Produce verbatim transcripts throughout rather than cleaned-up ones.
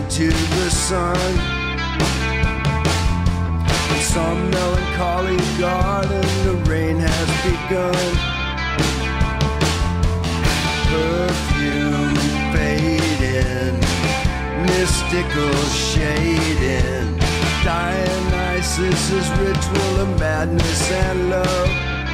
into the sun. In some melancholy garden, the rain has begun. Perfume fading, mystical shading, Dionysus's ritual of madness and love.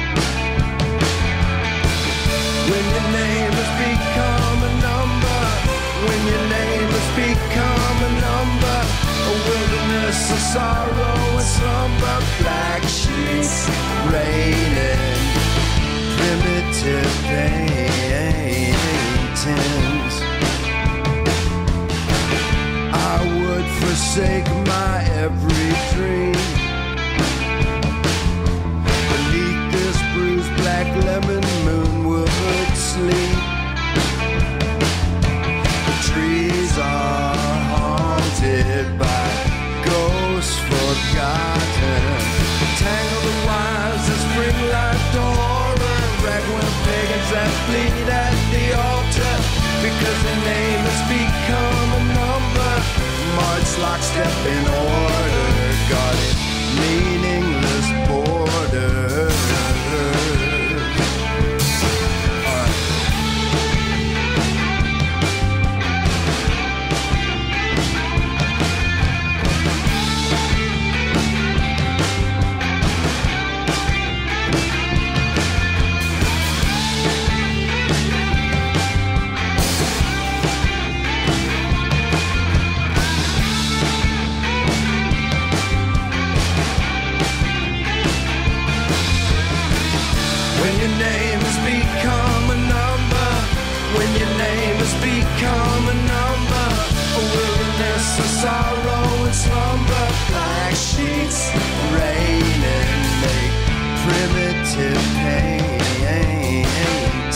When your name has become a number, when your name has become a number, a wilderness of sorrow and slumber, black sheets raining, primitive paintings. I would forsake my every dream beneath this bruised black lemon moon would sleep. The trees are haunted by ghosts forgotten, tangled the wires that spring like Dora, ragweed pagans that bleed at the altar, because their name has become a number. March lockstep in order, guarded meaningless borders. Become a number, a wilderness of sorrow and slumber, black sheets raining, make primitive paintings.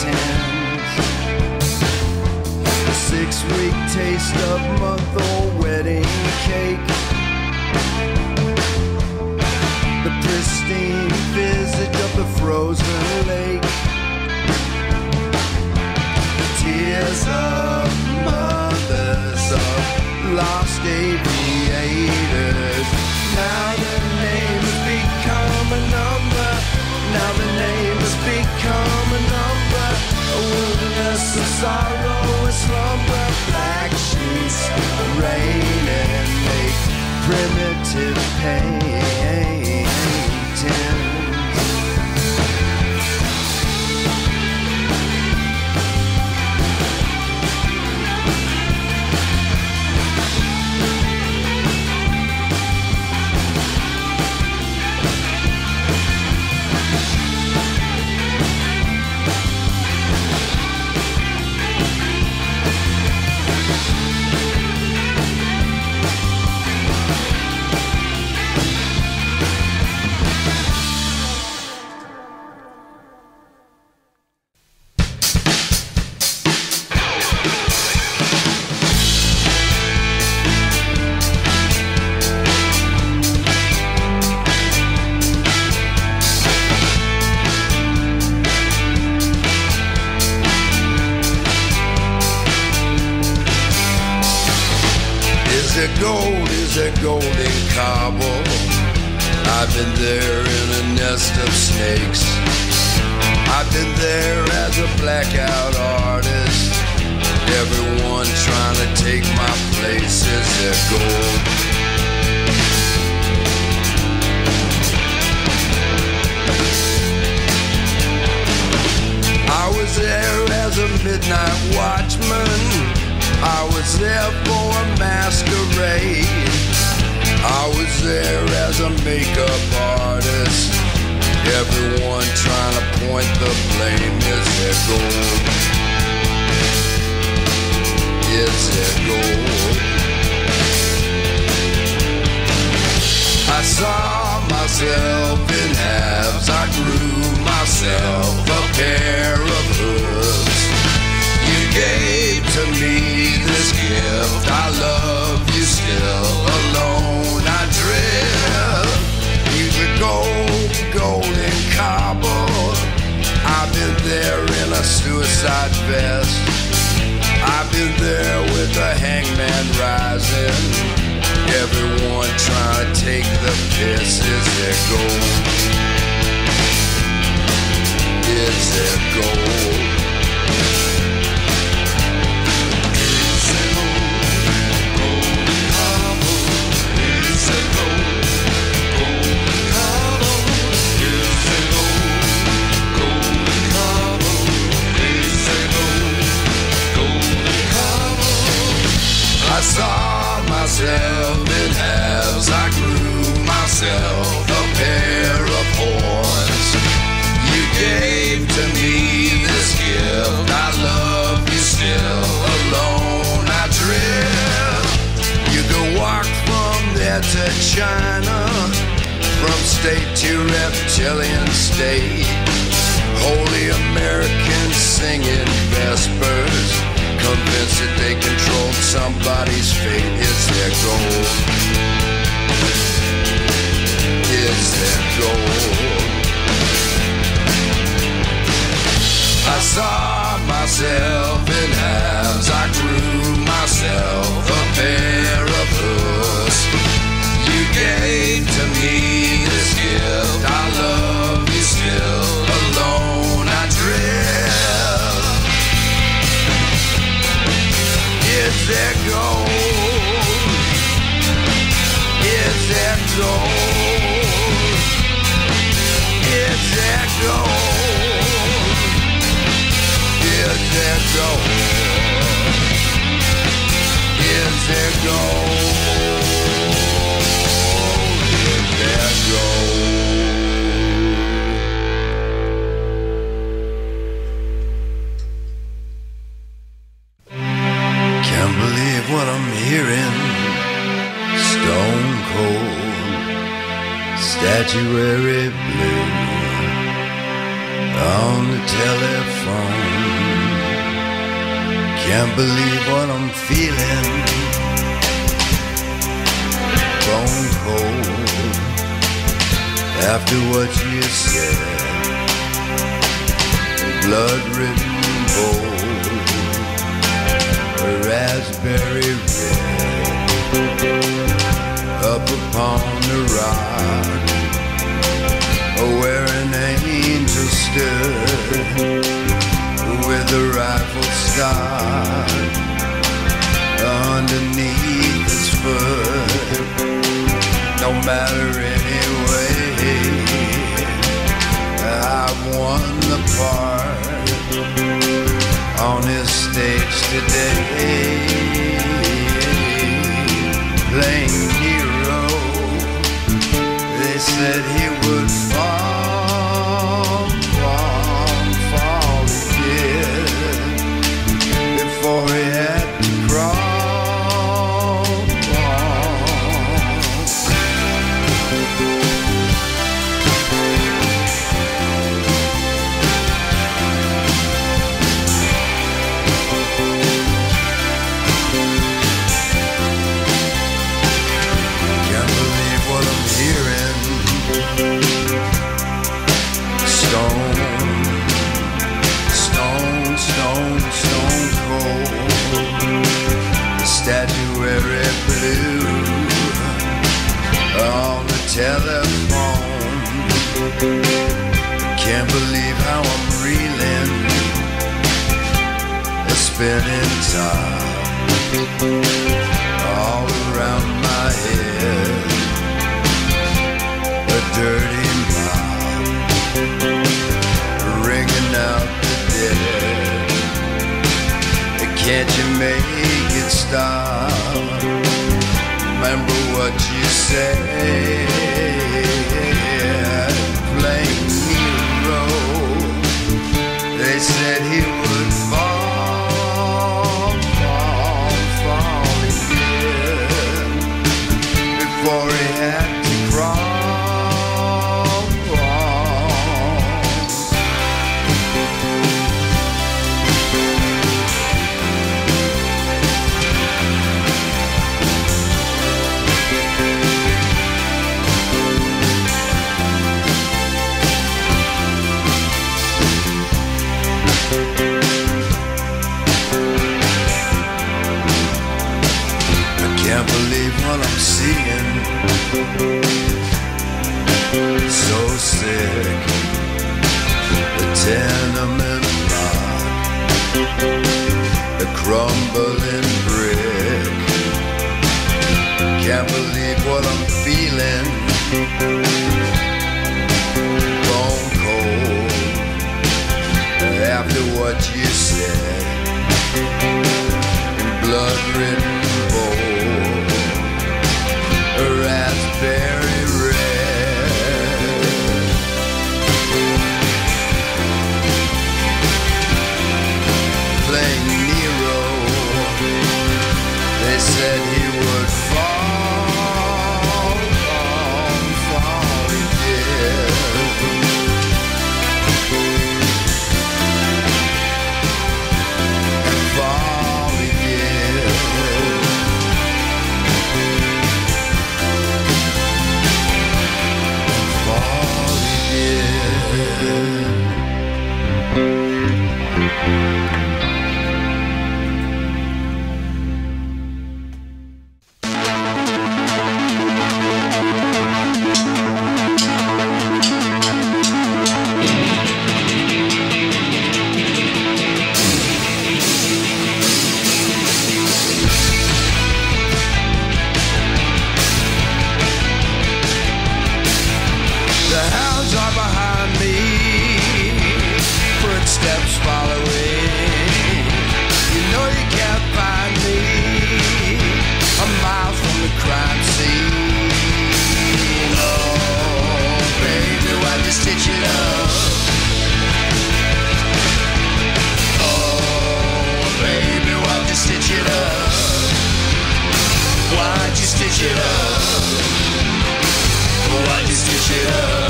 A six-week taste of month-old wedding cake, the pristine visit of the frozen lake, tears of mothers of lost aviators. Now the name has become a number. Now the name has become a number. A wilderness of sorrow and slumber. Black sheets raining, make primitive paintings. Gold is a golden cobble. I've been there in a nest of snakes. I've been there as a blackout artist. Everyone trying to take my place. Is there gold? I was there as a midnight watchman. I was there for a masquerade. I was there as a makeup artist. Everyone trying to point the blame. Is there gold? Is there gold? I saw myself in halves. I grew myself a pair of hooves. You gave to me this gift. I love you still. Alone I drift. You the gold, golden cobble. I've been there in a suicide vest. I've been there with the hangman rising, everyone trying to take the piss. Is there gold? Is there gold? Is there gold? Gold cobble. Is there gold? Gold cobble. Is there gold? Gold cobble. Is there gold? Gold cobble. I saw myself in halves. I grew myself a pair of horns. You gave to me this gift. I love you still. Alone I drift. You could walk from there to China, from state to reptilian state. Holy Americans singing vespers, convinced that they controlled somebody's fate. Is there gold? Is there gold? I saw myself in halves. I grew myself a pair of hooves. You gave to me this gift. I love you still. Alone I drift. Is there gold? Is there gold? Is there gold? Is there gold? Is there gold? Is there gold? Can't believe what I'm hearing. Stone cold, statuary blue on the telephone. Can't believe what I'm feeling. Bone cold after what you said. Blood written bold, raspberry red. Up upon the rock where an angel stood with a rifle stock underneath his foot. No matter anyway, I've won the part on his stage today, playing hero. They said he would fall, fall, fall again before he had to crawl, crawl. Can't believe what I'm hearing. Stone, stone, stone, stone cold. The statuary blue on the telephone. Can't believe how I'm reeling. A spinning top all around my head. A dirty mop ringing out the dead. Can't you make it stop? Remember what you said. Playing hero. They said he would fall, fall, fall again before he had to crawl, crawl. Bone cold after what you said. Blood-ridden bowl, raspberry red. Playing Nero, they said he would fall, fall, fall, he did. And fall he did. And fall he did. The hounds are behind me, footsteps following. You know you can't find me a mile from the crime scene. Oh, baby, why'd you stitch it up? Oh, baby, why'd you stitch it up? Why'd you stitch it up? Why'd you stitch it up?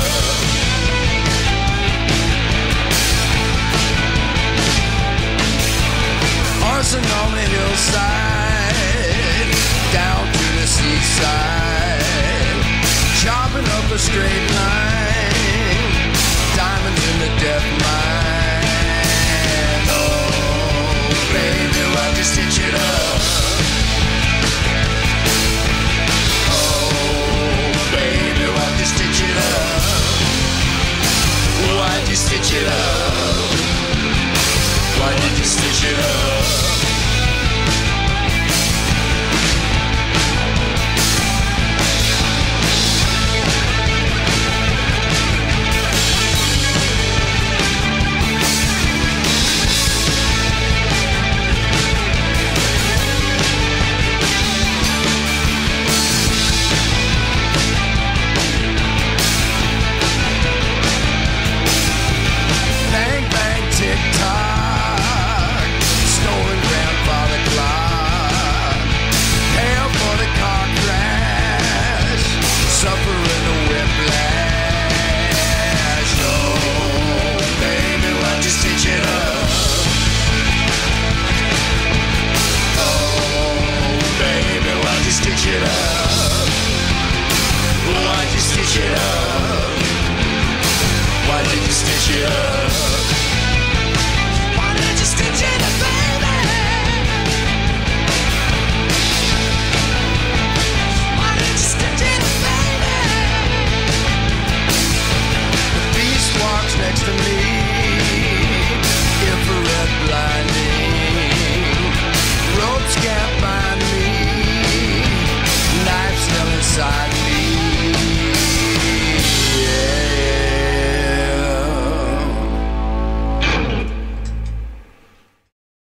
Arson on the hillside, down to the seaside, chopping up a straight line, diamonds in the death mine. Oh, baby, why'd you stitch it up? Baby, why'd you stitch it up? Why'd you stitch it up? Why did you stitch it up?